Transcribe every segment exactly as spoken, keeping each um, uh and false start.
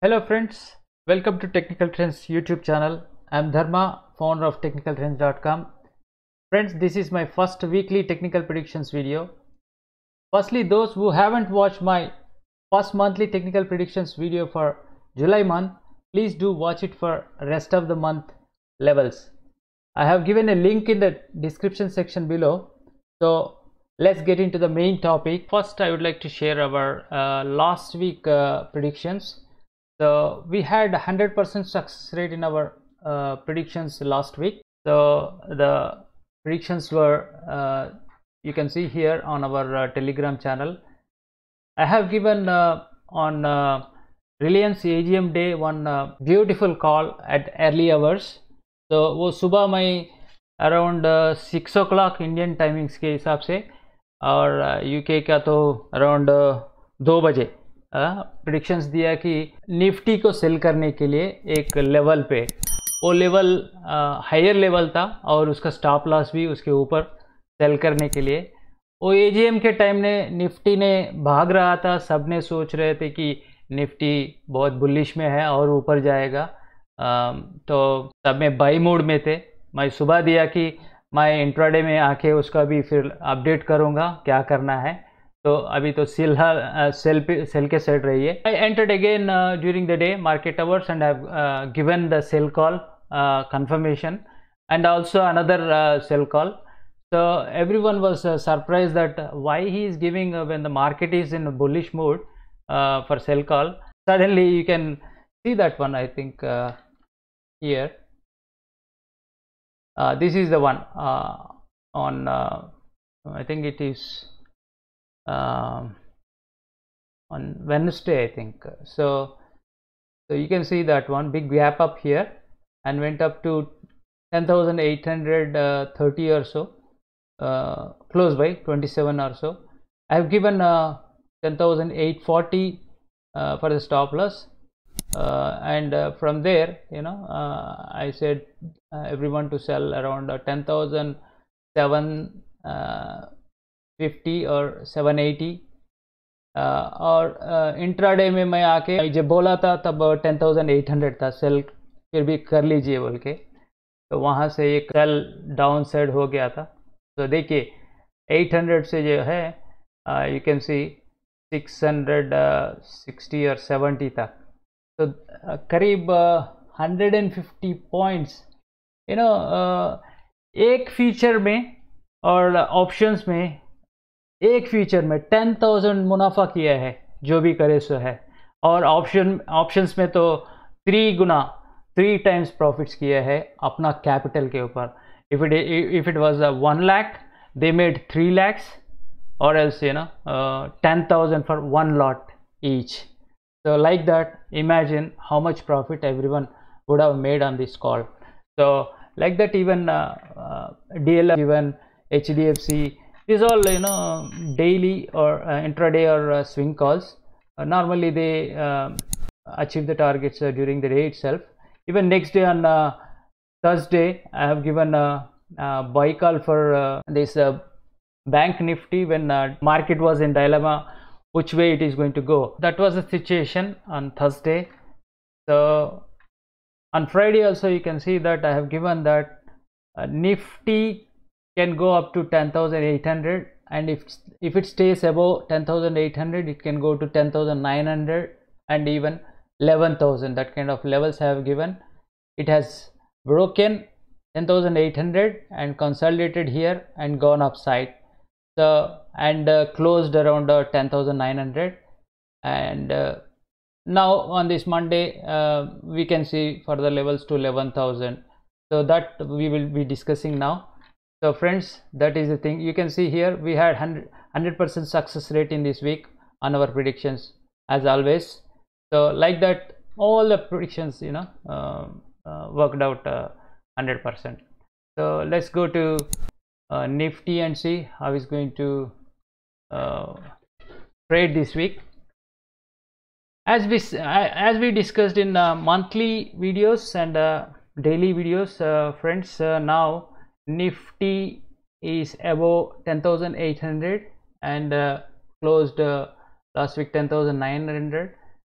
Hello friends, welcome to Technical Trends YouTube channel. I am Dharma, founder of technical trends dot com. Friends, this is my first weekly technical predictions video. Firstly, those who haven't watched my first monthly technical predictions video for July month, please do watch it for rest of the month levels. I have given a link in the description section below. So let's get into the main topic. First, I would like to share our uh, last week uh, predictions. So we had one hundred percent success rate in our uh, predictions last week. So the predictions were uh, you can see here on our uh, Telegram channel. I have given uh, on uh, Reliance A G M day one uh, beautiful call at early hours. तो वो सुबह में around six o'clock Indian timings के हिसाब से और UK का तो अराउंड दो बजे प्रेडिक्शंस दिया कि निफ्टी को सेल करने के लिए एक लेवल पे वो लेवल हायर लेवल था और उसका स्टॉप लॉस भी उसके ऊपर सेल करने के लिए वो एजीएम के टाइम ने निफ्टी ने भाग रहा था। सब ने सोच रहे थे कि निफ्टी बहुत बुलिश में है और ऊपर जाएगा, तो सब में बाई मोड में थे। मैं सुबह दिया कि मैं इंट्राडे में आके उसका भी फिर अपडेट करूँगा क्या करना है। तो अभी तो सेल सेल पे सेल के सेट रही है। I entered again during the day market hours and I have given the sell call confirmation and also another uh, sell call. So everyone was uh, surprised that why he is giving uh, when the market is in a bullish mode uh, for sell call. Suddenly you can see that one. I think uh, here uh, this is the one uh, on uh, I think it is uh, on Wednesday, I think. So so you can see that one big gap up here and went up to ten thousand eight hundred thirty or so, uh, close by twenty-seven or so. I have given uh, ten thousand eight hundred forty uh, for the stop loss, uh, and uh, from there, you know, uh, I said uh, everyone to sell around uh, ten thousand seven hundred fifty or seven eighty. uh, और intraday uh, में मैं आके जब बोला था तब ten thousand eight hundred था, sell फिर भी कर लीजिए बोल के, तो वहाँ से एक सेल डाउन साइड हो गया था। तो देखिए eight hundred से जो है you can see six hundred sixty और seventy तक, तो uh, करीब uh, one hundred fifty points you know एक फीचर में और ऑप्शंस में एक फीचर में ten thousand मुनाफा किया है जो भी करे सो है, और ऑप्शन ऑप्शंस में तो थ्री गुना थ्री टाइम्स प्रॉफिट्स किया है अपना कैपिटल के ऊपर। If it if it was one lakh they made three lakhs और else you know ten thousand for one lot each. So like that, imagine how much profit everyone would have made on this call. So like that, even uh, uh, D L F, even H D F C, these all you know daily or uh, intraday or uh, swing calls. Uh, normally they uh, achieve the targets uh, during the day itself. Even next day on uh, Thursday, I have given a, a buy call for uh, this uh, Bank Nifty when uh, market was in dilemma which way it is going to go. That was the situation on Thursday. So on Friday also you can see that I have given that uh, Nifty can go up to ten thousand eight hundred, and if if it stays above ten thousand eight hundred it can go to ten thousand nine hundred and even eleven thousand. That kind of levels I have given. It has broken ten thousand eight hundred and consolidated here and gone upside. So and uh, closed around uh, ten thousand nine hundred, and uh, now on this Monday uh, we can see further levels to eleven thousand. So that we will be discussing now. So friends, that is the thing. You can see here we had one hundred percent success rate in this week on our predictions as always. So like that, all the predictions you know uh, uh, worked out uh, one hundred percent. So let's go to uh, Nifty and see how it's going to uh, trade this week. As we as we discussed in uh, monthly videos and uh, daily videos, uh, friends, uh, now Nifty is above ten thousand eight hundred and uh, closed uh, last week ten thousand nine hundred.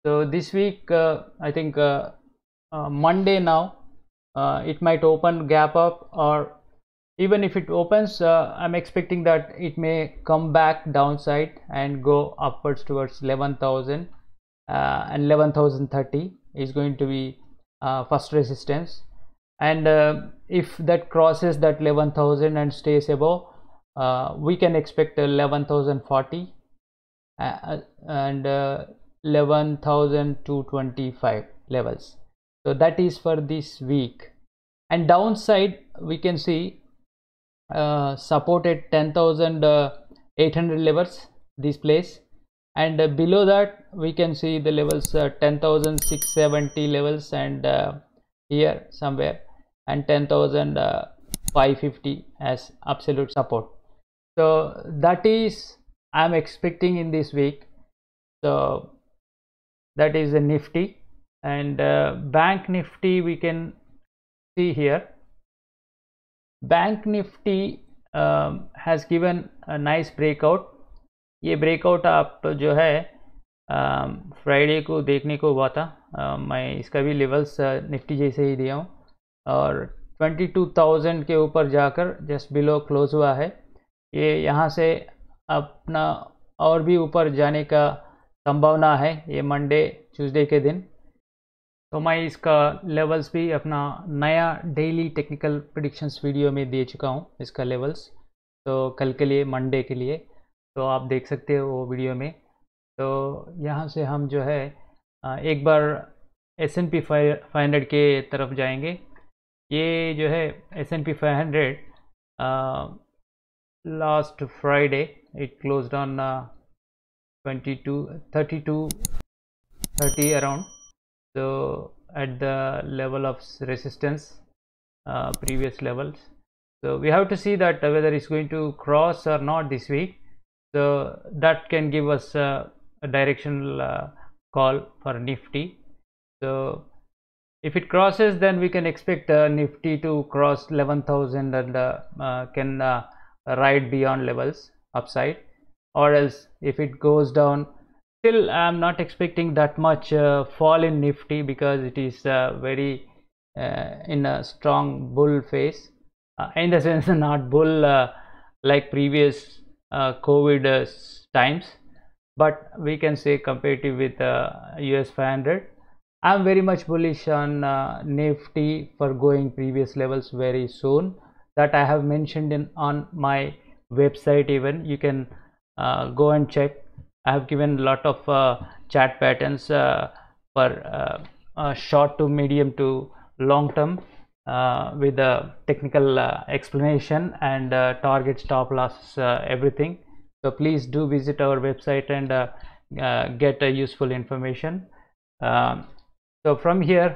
So this week, uh, I think uh, uh, Monday now, uh, it might open gap up, or even if it opens, uh, I'm expecting that it may come back downside and go upwards towards eleven thousand, uh, and eleven thousand thirty is going to be uh, first resistance. And uh, if that crosses that eleven thousand and stays above, uh, we can expect eleven thousand forty uh, and uh, eleven thousand two hundred twenty-five levels. So that is for this week. And downside, we can see uh, supported ten thousand eight hundred levels, this place, and uh, below that we can see the levels uh, ten thousand six hundred seventy levels, and uh, here somewhere, and ten thousand five hundred fifty as absolute support. So that is I'm expecting in this week. So that is a Nifty. And uh, Bank Nifty, we can see here. Bank Nifty um, has given a nice breakout. ये breakout आप जो है Friday को देखने को हुआ था. uh, मैं इसका भी लेवल्स निफ्टी जैसे ही दिया हूँ, और बाईस हज़ार के ऊपर जाकर जस्ट बिलो क्लोज हुआ है. ये यहाँ से अपना और भी ऊपर जाने का संभावना है ये मंडे ट्यूसडे के दिन. तो मैं इसका लेवल्स भी अपना नया डेली टेक्निकल प्रेडिक्शंस वीडियो में दे चुका हूँ, इसका लेवल्स, तो कल के लिए, मंडे के लिए, तो आप देख सकते हो वो वीडियो में. तो यहाँ से हम जो है एक बार S N P five hundred के तरफ जाएंगे. ये जो है S N P five hundred last Friday it closed on twenty two thirty two thirty around. So at the level of resistance, uh, previous levels. So we have to see that whether it's going to cross or not this week. So that can give us uh, a directional uh, call for Nifty. So if it crosses, then we can expect uh, Nifty to cross eleven thousand and uh, uh, can uh, ride beyond levels upside. Or else if it goes down, still I'm not expecting that much uh, fall in Nifty, because it is uh, very uh, in a strong bull phase, uh, in the sense not bull uh, like previous uh, COVID uh, times, but we can say comparative with uh, U S five hundred. I'm very much bullish on uh, Nifty for going previous levels very soon. That I have mentioned in on my website. Even you can uh, go and check. I have given a lot of uh, chart patterns uh, for uh, uh, short to medium to long term uh, with a technical uh, explanation and uh, target, stop loss, uh, everything. So please do visit our website and uh, uh, get uh, useful information. Um, so from here,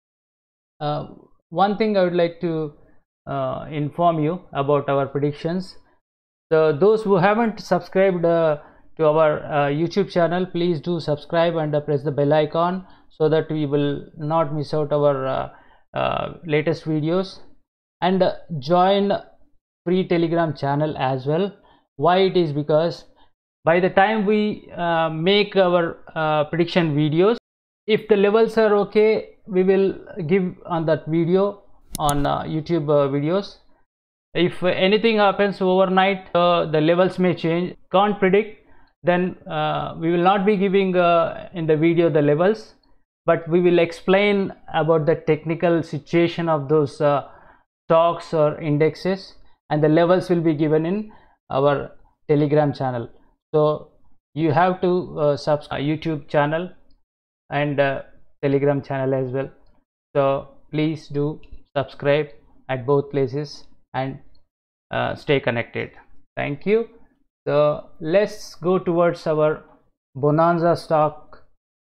uh, one thing I would like to uh, inform you about our predictions. So those who haven't subscribed uh, to our uh, YouTube channel, please do subscribe and uh, press the bell icon, so that we will not miss out our uh, uh, latest videos. And uh, join free Telegram channel as well. Why it is? Because by the time we uh, make our uh, prediction videos, if the levels are okay, we will give on that video on uh, YouTube uh, videos. If anything happens overnight, uh, the levels may change, can't predict, then uh, we will not be giving uh, in the video the levels, but we will explain about the technical situation of those uh, stocks or indexes, and the levels will be given in our Telegram channel. So you have to uh, subscribe YouTube channel and uh, Telegram channel as well. So please do subscribe at both places and uh, stay connected. Thank you. So let's go towards our bonanza stock,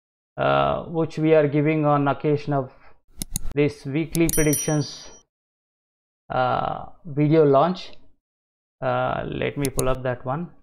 uh, which we are giving on occasion of this weekly predictions uh, video launch. Uh, let me pull up that one.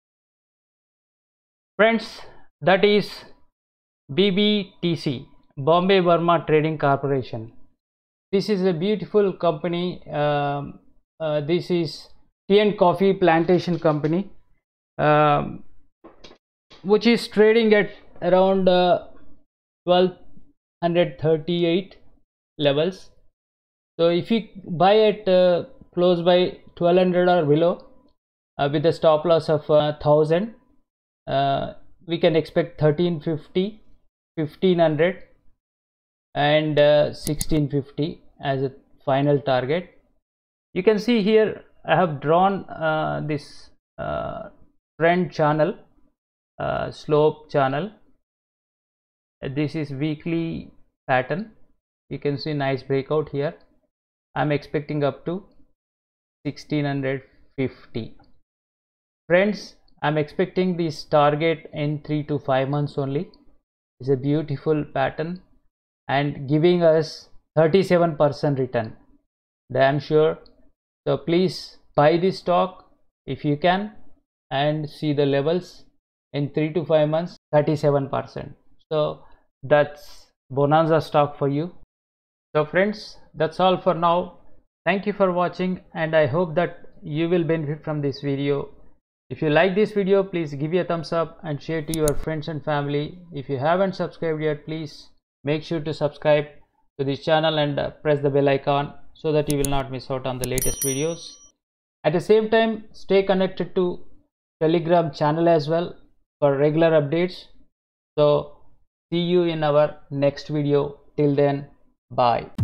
Friends, that is B B T C, Bombay Burma Trading Corporation. This is a beautiful company. Um, uh, this is tea and coffee plantation company, um, which is trading at around uh, twelve thirty-eight levels. So if you buy at uh, close by twelve hundred or below uh, with a stop loss of uh, one thousand, uh, we can expect thirteen fifty, fifteen hundred and uh, sixteen fifty as a final target. You can see here I have drawn uh, this uh, trend channel, uh, slope channel. This is weekly pattern. You can see nice breakout here. I'm expecting up to sixteen fifty. Friends, I'm expecting this target in three to five months only. It's a beautiful pattern and giving us thirty-seven percent return. Damn sure. So please buy this stock if you can and see the levels in three to five months, thirty-seven percent. So that's bonanza stock for you. So friends, that's all for now. Thank you for watching and I hope that you will benefit from this video. If you like this video, please give it a thumbs up and share to your friends and family. If you haven't subscribed yet, please make sure to subscribe to this channel and uh, press the bell icon so that you will not miss out on the latest videos. At the same time, stay connected to Telegram channel as well for regular updates. So see you in our next video. Till then, bye.